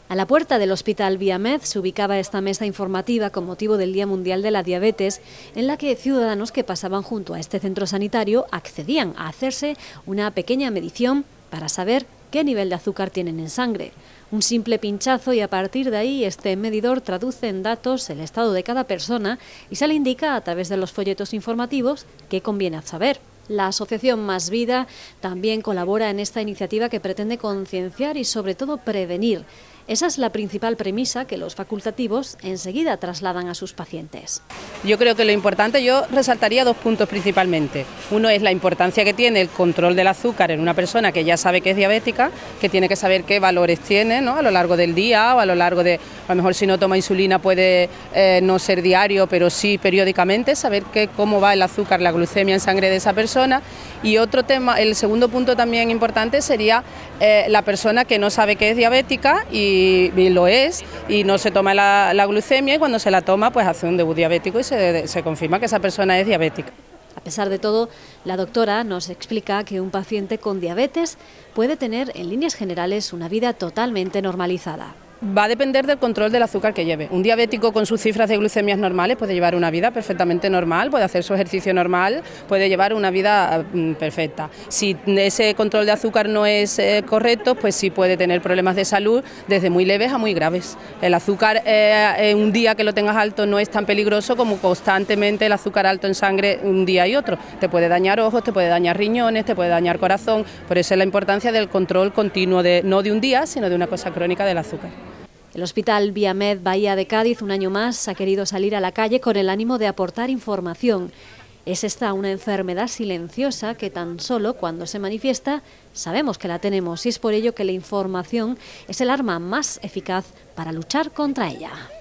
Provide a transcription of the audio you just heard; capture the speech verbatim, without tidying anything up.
A la puerta del Hospital Viamed se ubicaba esta mesa informativa con motivo del Día Mundial de la Diabetes, en la que ciudadanos que pasaban junto a este centro sanitario accedían a hacerse una pequeña medición para saber qué nivel de azúcar tienen en sangre. Un simple pinchazo y a partir de ahí este medidor traduce en datos el estado de cada persona y se le indica a través de los folletos informativos qué conviene saber. La asociación Más Vida también colabora en esta iniciativa que pretende concienciar y sobre todo prevenir. Esa es la principal premisa que los facultativos enseguida trasladan a sus pacientes. Yo creo que lo importante, yo resaltaría dos puntos principalmente. Uno es la importancia que tiene el control del azúcar en una persona que ya sabe que es diabética, que tiene que saber qué valores tiene, ¿no?, a lo largo del día o a lo largo de, a lo mejor si no toma insulina puede eh, no ser diario, pero sí periódicamente, saber que, cómo va el azúcar, la glucemia en sangre de esa persona. Y otro tema, el segundo punto también importante sería eh, la persona que no sabe que es diabética y Y, y lo es, y no se toma la, la glucemia, y cuando se la toma pues hace un debut diabético y se, se confirma que esa persona es diabética. A pesar de todo, la doctora nos explica que un paciente con diabetes puede tener en líneas generales una vida totalmente normalizada. Va a depender del control del azúcar que lleve. Un diabético con sus cifras de glucemias normales puede llevar una vida perfectamente normal, puede hacer su ejercicio normal, puede llevar una vida mm, perfecta. Si ese control de azúcar no es eh, correcto, pues sí puede tener problemas de salud desde muy leves a muy graves. El azúcar eh, en un día que lo tengas alto no es tan peligroso como constantemente el azúcar alto en sangre un día y otro. Te puede dañar ojos, te puede dañar riñones, te puede dañar corazón. Por eso es la importancia del control continuo, de, no de un día, sino de una cosa crónica del azúcar. El Hospital Viamed Bahía de Cádiz, un año más, ha querido salir a la calle con el ánimo de aportar información. Es esta una enfermedad silenciosa que tan solo cuando se manifiesta sabemos que la tenemos y es por ello que la información es el arma más eficaz para luchar contra ella.